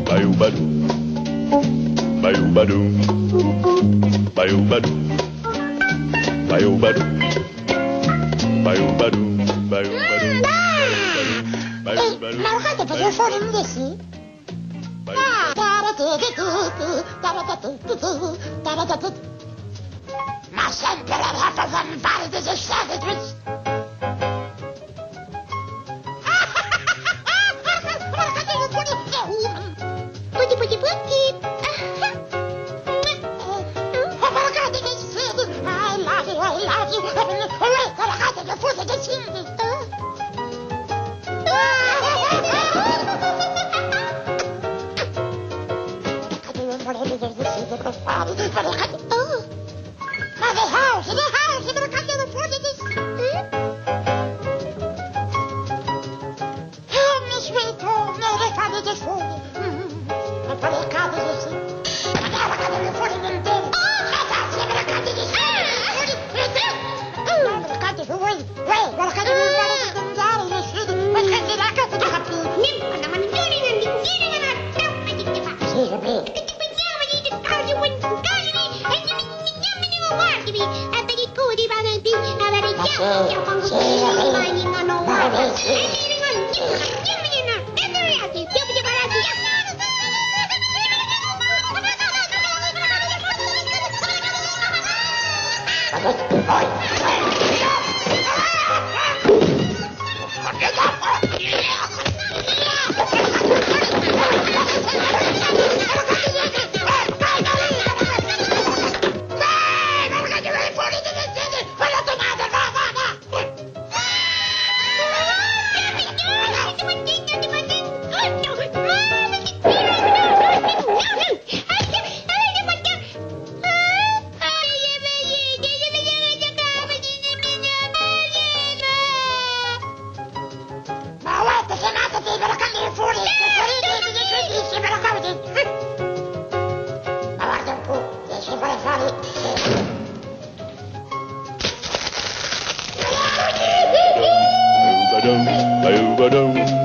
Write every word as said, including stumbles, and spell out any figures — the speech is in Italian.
Bayou-badou, bayou-badou, bayou-badou, bayou-badou, bayou-badou, bayou-badou, bayou-badou. Ma guardate perché fuori un desi? Ma sempre la rapa fanno fare delle scelte. Putti putti putti. Oh, ma guardate che siete. I love you, I love you. Ma guardate che fosse che siete. Oh, ma the house, the house, the cambia the prejudice. Oh, mi sweeto, no le cade de fuori. Ma per le cade de sì. Ma la cade de fuori non te. Ma faccia per le cade de sì. No, le cade de fuori. Uè, la cade de fuori di mangiare, le scende. Ma che la cade de capire. Niente, ma non viene, non viene, ma non ma che ti fa? Sì, vabbè. Bayou-badou,